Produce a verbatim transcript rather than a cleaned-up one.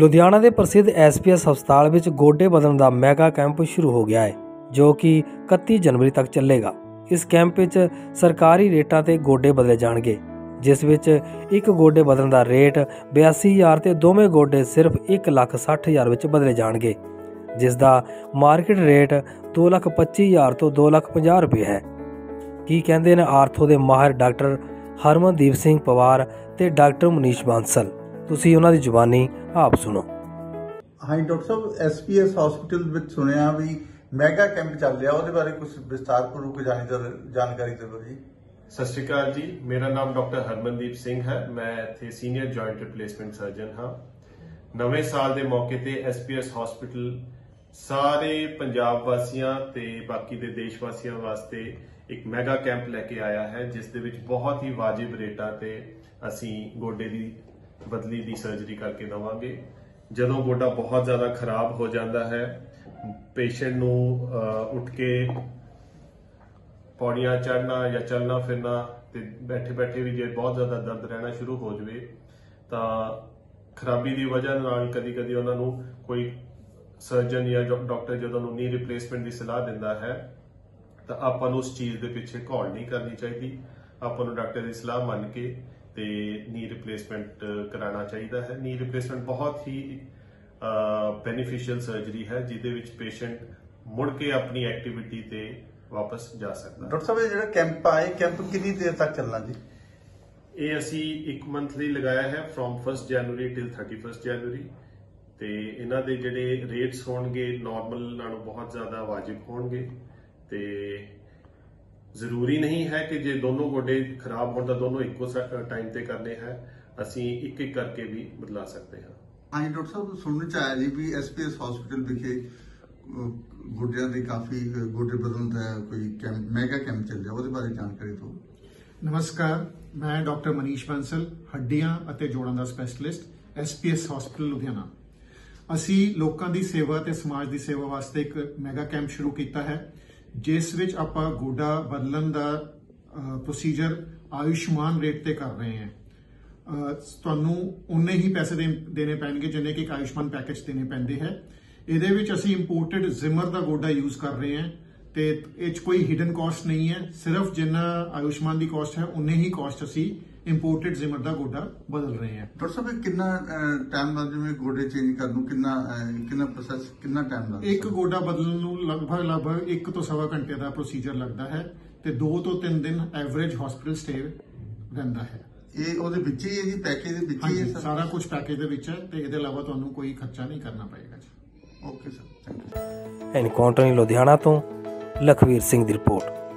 ਲੁਧਿਆਣਾ ਦੇ ਪ੍ਰਸਿੱਧ S P S ਹਸਪਤਾਲ ਵਿੱਚ ਗੋਡੇ ਬਦਲਣ ਦਾ ਮੈਗਾ ਕੈਂਪ ਸ਼ੁਰੂ ਹੋ ਗਿਆ ਹੈ ਜੋ ਕਿ ਇਕੱਤੀ ਜਨਵਰੀ ਤੱਕ ਚੱਲੇਗਾ। ਇਸ ਕੈਂਪ ਵਿੱਚ ਸਰਕਾਰੀ ਰੇਟਾਂ ਤੇ ਗੋਡੇ ਬਦਲੇ ਜਾਣਗੇ, ਜਿਸ ਵਿੱਚ ਇੱਕ ਗੋਡੇ ਬਦਲਣ ਦਾ ਰੇਟ ਬਿਆਸੀ ਹਜ਼ਾਰ ਤੇ ਦੋਵੇਂ ਗੋਡੇ ਸਿਰਫ ਇੱਕ ਲੱਖ ਸੱਠ ਹਜ਼ਾਰ ਵਿੱਚ ਬਦਲੇ ਜਾਣਗੇ, ਜਿਸ ਦਾ ਮਾਰਕੀਟ ਰੇਟ ਦੋ ਲੱਖ ਪੱਚੀ ਹਜ਼ਾਰ ਤੋਂ ਦੋ ਲੱਖ ਪੰਜਾਹ ਰੁਪਏ ਹੈ। ਕੀ ਕਹਿੰਦੇ ਨੇ ਆਰਥੋ ਦੇ ਮਾਹਿਰ ਡਾਕਟਰ ਹਰਮਨਦੀਪ ਸਿੰਘ ਪਵਾਰ ਤੇ ਡਾਕਟਰ ਮਨੀਸ਼ ਬਾਂਸਲ, ਤੁਸੀਂ ਉਹਨਾਂ ਦੀ ਜ਼ੁਬਾਨੀ ਆਪ ਸੁਣੋ। हाँ डॉक्टर साहब, एस पी एस हॉस्पिटल में सुनिया भी मैगा कैंप चल रहा, ਉਹਦੇ ਬਾਰੇ ਕੁਝ ਵਿਸਤਾਰਪੂਰਵਕ ਜਾਣਕਾਰੀ ਦਿਓ ਜੀ। ਸਤਿ ਸ਼੍ਰੀ ਅਕਾਲ ਜੀ, ਮੇਰਾ ਨਾਮ ਡਾਕਟਰ ਹਰਮਨਦੀਪ ਸਿੰਘ ਹੈ। ਮੈਂ ਇੱਥੇ ਸੀਨੀਅਰ ਜੁਆਇੰਟ ਰਿਪਲੇਸਮੈਂਟ ਸਰਜਨ ਹਾਂ। ਨਵੇਂ ਸਾਲ ਦੇ ਮੌਕੇ ਤੇ ਐਸ ਪੀ ਐਸ ਹਸਪੀਟਲ ਸਾਰੇ ਪੰਜਾਬ ਵਾਸੀਆਂ ਤੇ ਬਾਕੀ ਦੇ ਦੇਸ਼ ਵਾਸੀਆਂ ਵਾਸਤੇ ਇੱਕ ਮੈਗਾ ਕੈਂਪ ਲੈ ਕੇ ਆਇਆ ਹੈ, ਜਿਸ ਦੇ ਵਿੱਚ ਬਹੁਤ ਹੀ ਵਾਜਿਬ ਰੇਟਾਂ ਤੇ ਅਸੀਂ ਗੋਡੇ ਦੀ ਬਦਲੀ ਦੀ ਸਰਜਰੀ ਕਰਕੇ ਦੇਵਾਂਗੇ। ਜਦੋਂ ਗੋਡਾ ਬਹੁਤ ਜ਼ਿਆਦਾ ਖਰਾਬ ਹੋ ਜਾਂਦਾ ਹੈ, ਪੇਸ਼ੈਂਟ ਨੂੰ ਉੱਠ ਕੇ ਪੌੜੀਆਂ ਚੜ੍ਹਨਾ ਜਾਂ ਚੱਲਣਾ ਫਿਰਨਾ ਤੇ ਬੈਠੇ ਬੈਠੇ ਵੀ ਜੇ ਬਹੁਤ ਜ਼ਿਆਦਾ ਦਰਦ ਰਹਿਣਾ ਸ਼ੁਰੂ ਹੋ ਜਾਵੇ ਤਾਂ ਖਰਾਬੀ ਦੀ ਵਜ੍ਹਾ ਨਾਲ ਕਦੀ ਕਦੀ ਉਹਨਾਂ ਨੂੰ ਕੋਈ ਸਰਜਨ ਜਾਂ ਡਾਕਟਰ ਜਦੋਂ ਨੂੰ ਨੀ ਰਿਪਲੇਸਮੈਂਟ ਦੀ ਸਲਾਹ ਦਿੰਦਾ ਹੈ ਤਾਂ ਆਪਾਂ ਨੂੰ ਉਸ ਚੀਜ਼ ਦੇ ਪਿੱਛੇ ਘੋਲ ਨਹੀਂ ਕਰਨੀ ਚਾਹੀਦੀ। ਆਪਾਂ ਨੂੰ ਡਾਕਟਰ ਦੀ ਸਲਾਹ ਮੰਨ ਕੇ ਤੇ ਨੀ ਰਿਪਲੇਸਮੈਂਟ ਕਰਾਉਣਾ ਚਾਹੀਦਾ ਹੈ। ਨੀ ਰਿਪਲੇਸਮੈਂਟ ਬਹੁਤ ਹੀ ਬੈਨੀਫੀਸ਼ੀਅਲ ਸਰਜਰੀ ਹੈ, ਜਿਹਦੇ ਵਿੱਚ ਪੇਸ਼ੈਂਟ ਮੁੜ ਕੇ ਆਪਣੀ ਐਕਟੀਵਿਟੀ ਤੇ ਵਾਪਸ ਜਾ ਸਕਦਾ। ਡਾਕਟਰ ਸਾਹਿਬ, ਇਹ ਜਿਹੜਾ ਕੈਂਪ ਆ, ਇਹ ਕੈਂਪ ਕਿੰਨੀ ਦੇਰ ਤੱਕ ਚੱਲਣਾ ਜੀ? ਇਹ ਅਸੀਂ ਇੱਕ ਮੰਥ ਲਈ ਲਗਾਇਆ ਹੈ, from first January till thirty first January. ਤੇ ਇਹਨਾਂ ਦੇ ਜਿਹੜੇ ਰੇਟਸ ਹੋਣਗੇ ਨਾਰਮਲ ਨਾਲੋਂ ਬਹੁਤ ਜ਼ਿਆਦਾ ਵਾਜਿਬ ਹੋਣਗੇ ਤੇ ਜ਼ਰੂਰੀ ਨਹੀਂ ਹੈ ਕਿ ਜੇ ਦੋਨੋਂ ਗੋਡੇ ਖਰਾਬ ਹੋਣ ਤਾਂ ਦੋਨੋਂ ਇੱਕੋ ਟਾਈਮ ਤੇ ਕਰਨੇ ਹੈ। ਅਸੀਂ ਇੱਕ ਇੱਕ ਕਰਕੇ ਵੀ ਬਦਲਾ ਸਕਦੇ ਹਾਂ। ਹਾਂਜੀ ਡਾਕਟਰ ਸਾਹਿਬ, ਸੁਣਨ ਚ ਆਇਆ ਜੀ ਵੀ ਐਸ ਪੀ ਐਸ ਹਸਪੀਟਲ ਵਿਖੇ ਗੋਡਿਆਂ ਦੇ ਕਾਫੀ ਗੋਡੇ ਬਦਲਣ ਦਾ ਕੋਈ ਕੈਂਪ ਮੈਗਾ ਕੈਂਪ ਚੱਲ ਰਿਹਾ, ਉਹਦੇ ਬਾਰੇ ਜਾਣਕਾਰੀ ਦਿਓ। ਨਮਸਕਾਰ, ਮੈਂ ਡਾਕਟਰ ਮਨੀਸ਼ ਬਾਂਸਲ, ਹੱਡੀਆਂ ਅਤੇ ਜੋੜਾਂ ਦਾ specialist, S P S hospital Ludhiana. ਅਸੀਂ ਲੋਕਾਂ ਦੀ ਸੇਵਾ ਤੇ ਸਮਾਜ ਦੀ ਸੇਵਾ ਵਾਸਤੇ ਇੱਕ ਮੈਗਾ ਕੈਂਪ ਸ਼ੁਰੂ ਕੀਤਾ ਹੈ, ਜਿਸ ਵਿੱਚ ਆਪਾਂ ਗੋਡਾ ਬਦਲਣ ਦਾ ਪ੍ਰੋਸੀਜਰ ਆਯੁਸ਼ਮਾਨ ਰੇਟ ਤੇ ਕਰ ਰਹੇ ਹਾਂ। ਤੁਹਾਨੂੰ ਉਨੇ ਹੀ ਪੈਸੇ ਦੇਣੇ ਪੈਣਗੇ ਜਿੰਨੇ ਕਿ ਇੱਕ ਆਯੁਸ਼ਮਾਨ ਪੈਕੇਜ ਦੇਣੇ ਪੈਂਦੇ ਹੈ। ਇਹਦੇ ਵਿੱਚ ਅਸੀਂ ਇੰਪੋਰਟਡ ਜ਼ਿਮਰ ਦਾ ਗੋਡਾ ਯੂਜ਼ ਕਰ ਰਹੇ ਹਾਂ ਤੇ ਇਹ 'ਚ ਕੋਈ ਹਿਡਨ ਕਾਸਟ ਨਹੀਂ ਹੈ। ਸਿਰਫ ਜਿੰਨਾ ਆਯੁਸ਼ਮਾਨ ਦੀ ਕਾਸਟ ਹੈ ਉਨੇ ਹੀ ਕਾਸਟ ਅਸੀਂ ਇੰਪੋਰਟਡ ਜ਼ਿਮਰ ਦਾ ਗੋਡਾ ਬਦਲ ਰਹੇ ਹਾਂ। ਡਾਕਟਰ ਸਾਹਿਬ, ਕਿੰਨਾ ਟਾਈਮ ਲੱਗਦਾ ਜਿਵੇਂ ਗੋਡੇ ਚੇਂਜ ਕਰਨ ਨੂੰ? ਕਿੰਨਾ ਕਿੰਨਾ ਪ੍ਰੋਸੈਸ ਕਿੰਨਾ ਟਾਈਮ ਲੱਗਦਾ? ਇੱਕ ਗੋਡਾ ਬਦਲਣ ਨੂੰ ਲਗਭਗ ਲਗਭਗ ਇੱਕ ਤੋਂ ਸਵਾ ਘੰਟੇ ਦਾ ਪ੍ਰੋਸੀਜਰ ਲੱਗਦਾ ਹੈ ਤੇ ਦੋ ਤੋਂ ਤਿੰਨ ਦਿਨ ਐਵਰੇਜ ਹਸਪੀਟਲ ਸਟੇ ਰਹਿੰਦਾ ਹੈ। ਇਹ ਉਹਦੇ ਵਿੱਚ ਹੀ ਹੈ ਜੀ, ਪੈਕੇਜ ਦੇ ਵਿੱਚ ਹੀ ਹੈ? ਸਾਰਾ ਕੁਝ ਪੈਕੇਜ ਦੇ ਵਿੱਚ ਹੈ ਤੇ ਇਹਦੇ ਇਲਾਵਾ ਤੁਹਾਨੂੰ ਕੋਈ ਖਰਚਾ ਨਹੀਂ ਕਰਨਾ ਪਏਗਾ ਜੀ। Okay sir, thank you. Encounter Ludhiana ਤੋਂ ਲਖਵੀਰ ਸਿੰਘ ਦੀ ਰਿਪੋਰਟ।